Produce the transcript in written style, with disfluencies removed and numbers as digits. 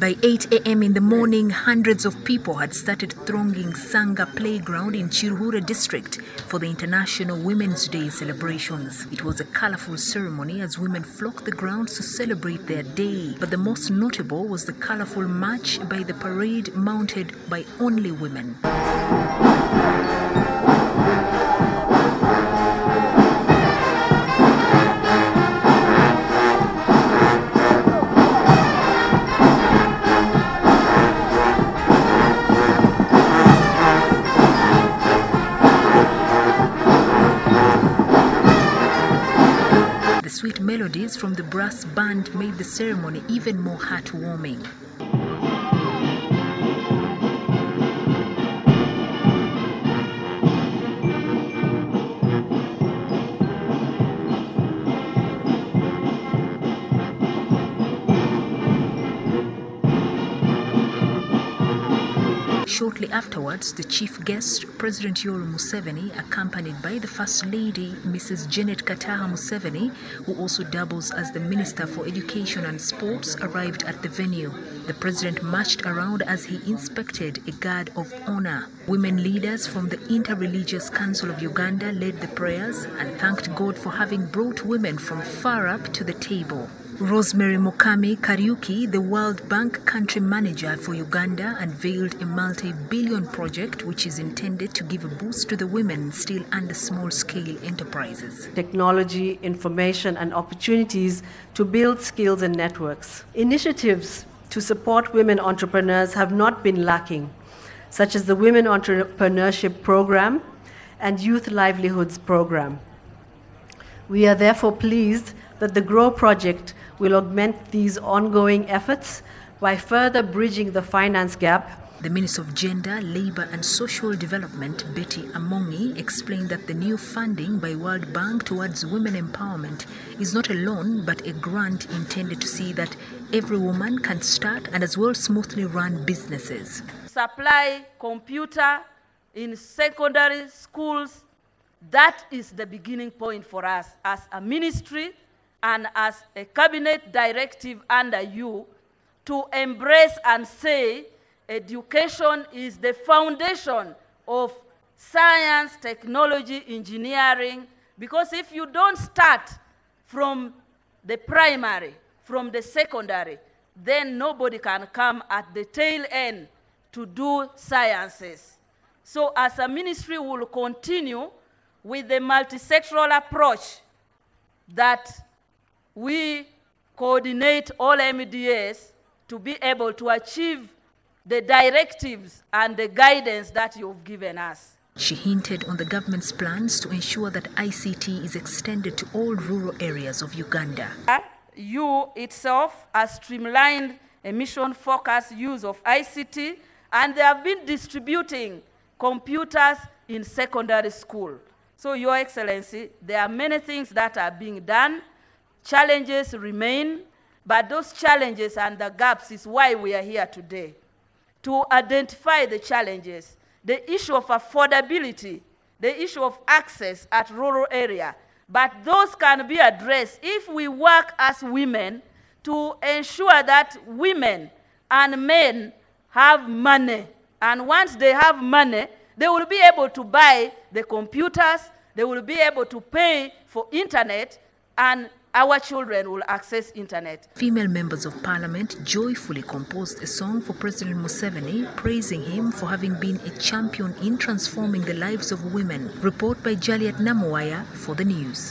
By 8 a.m. in the morning, hundreds of people had started thronging Sanga Playground in Chiruhura district for the International Women's Day celebrations. It was a colorful ceremony as women flocked the grounds to celebrate their day. But the most notable was the colorful march by the parade mounted by only women. The sweet melodies from the brass band made the ceremony even more heartwarming. Shortly afterwards, the chief guest, President Yoweri Museveni, accompanied by the First Lady, Mrs. Janet Kataha Museveni, who also doubles as the Minister for Education and Sports, arrived at the venue. The President marched around as he inspected a guard of honor. Women leaders from the Interreligious Council of Uganda led the prayers and thanked God for having brought women from far up to the table. Rosemary Mukami Kariuki, the World Bank country manager for Uganda, unveiled a multi-billion project which is intended to give a boost to the women still under small-scale enterprises. Technology, information and opportunities to build skills and networks. Initiatives to support women entrepreneurs have not been lacking, such as the Women Entrepreneurship Program and Youth Livelihoods Program. We are therefore pleased that the GROW project will augment these ongoing efforts by further bridging the finance gap. The Minister of Gender, Labour and Social Development, Betty Amongi, explained that the new funding by World Bank towards women empowerment is not a loan but a grant intended to see that every woman can start and as well smoothly run businesses. Supply computer in secondary schools, that is the beginning point for us as a ministry and as a cabinet directive under you to embrace and say education is the foundation of science, technology, engineering, because if you don't start from the primary, from the secondary, then nobody can come at the tail end to do sciences. So as a ministry, we will continue with the multi-sectoral approach that we coordinate all MDAs to be able to achieve the directives and the guidance that you've given us. She hinted on the government's plans to ensure that ICT is extended to all rural areas of Uganda. You itself has streamlined a mission-focused use of ICT, and they have been distributing computers in secondary school. So, Your Excellency, there are many things that are being done. Challenges remain, but those challenges and the gaps is why we are here today, to identify the challenges, the issue of affordability, the issue of access at rural area. But those can be addressed if we work as women to ensure that women and men have money. And once they have money, they will be able to buy the computers, they will be able to pay for internet, and our children will access internet. Female members of parliament joyfully composed a song for President Museveni, praising him for having been a champion in transforming the lives of women. Report by Jaliat Namuwaya for the news.